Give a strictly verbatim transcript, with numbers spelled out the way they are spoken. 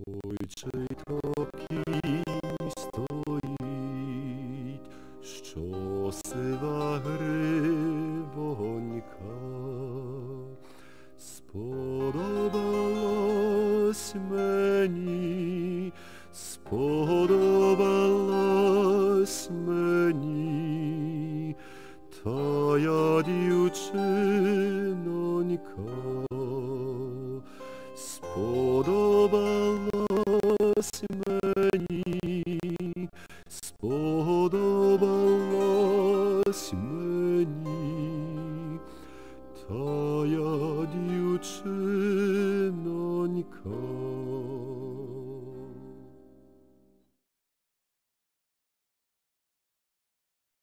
Ой, чи такий стоїть, що сива гривонька сподобалась мені.